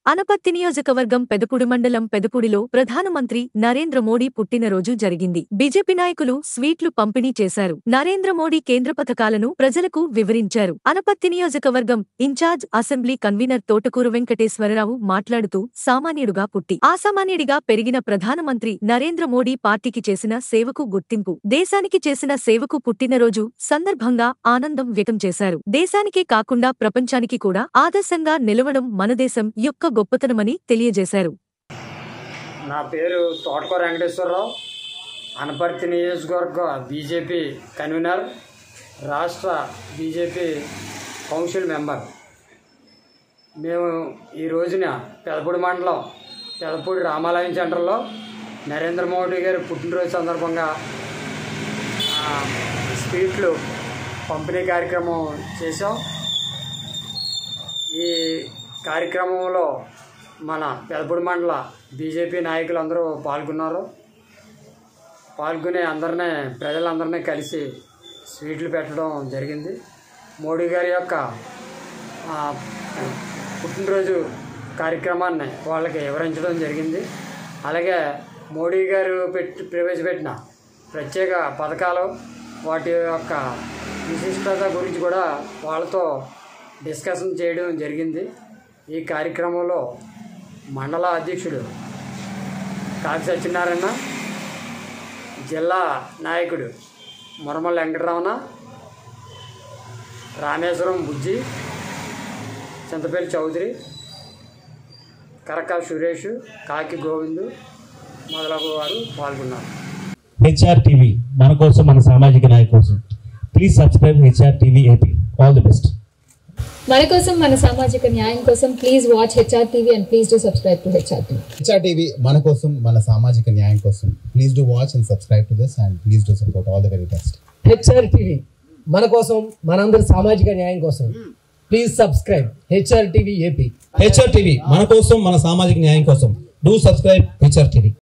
అనపత్తి నియోజకవర్గం పెదపూడి మండలం పెదపూడిలో ప్రధానమంత్రి నరేంద్ర మోడీ పుట్టినరోజు జరిగింది. బీజేపీ నాయకులు స్వీట్లు పంపిణీ చేశారు. నరేంద్ర మోడీ కేంద్ర పథకాలను ప్రజలకు వివరించారు. అనపత్తి నియోజకవర్గం incharge assembly convener Thotakuru Venkateswararao మాట్లాడుతూ సామాన్యుడుగా పుట్టి అసామాన్యుడిగా పెరిగిన ప్రధానమంత్రి నరేంద్ర మోడీ పార్టీకి చేసిన సేవకు గుర్తింపు, దేశానికి చేసిన సేవకు పుట్టినరోజు సందర్భంగా ఆనందం వ్యక్తం చేశారు. దేశానికే కాకుండా ప్రపంచానికి కూడా ఆదర్శంగా నిలవడం మన దేశం యొక్క గొప్పతనమని తెలియజేశారు. నా పేరు తోటకూరు వెంకటేశ్వరరావు, అనపర్తి నియోజకవర్గ బీజేపీ కన్వీనర్, రాష్ట్ర బీజేపీ కౌన్సిల్ మెంబర్. మేము ఈ రోజున పెదపూడి మండలం పెదపూడి రామాలయం సెంటర్లో నరేంద్ర మోడీ గారి పుట్టినరోజు సందర్భంగా స్వీట్లు పంపిణీ కార్యక్రమం చేశాం. ఈ కార్యక్రమంలో మన పెదపూడి మండల బీజేపీ నాయకులు అందరూ పాల్గొని ప్రజలందరినీ కలిసి స్వీట్లు పెట్టడం జరిగింది. మోడీ గారి యొక్క పుట్టినరోజు కార్యక్రమాన్ని వాళ్ళకి వివరించడం జరిగింది. అలాగే మోడీ గారు ప్రవేశపెట్టిన ప్రత్యేక పథకాలు, వాటి యొక్క విశిష్టత గురించి కూడా వాళ్ళతో డిస్కషన్ చేయడం జరిగింది. ఈ కార్యక్రమంలో మండల అధ్యక్షుడు కాకి సత్యనారాయణ, జిల్లా నాయకుడు మురమల వెంకటరమణ, రామేశ్వరం బుజ్జి, చింతపల్లి చౌదరి, కరకా సురేష్, కాకి గోవిందు మొదలగు వారు పాల్గొన్నారు. హెచ్ఆర్ టీవీ మన కోసం, మన సామాజిక న్యాయం కోసం. Please subscribe HR TV AP. All the best. మన కోసం, మన సామాజిక న్యాయం కోసం please watch HR TV and please do subscribe to HR TV. HR TV మన కోసం, మన సామాజిక న్యాయం కోసం. Please do watch and subscribe to this and please do support. All the very best. HR TV మన కోసం, మనందరి సామాజిక న్యాయం కోసం. Please subscribe HR TV AP. HR TV మన కోసం, మన సామాజిక న్యాయం కోసం. Do subscribe HR TV.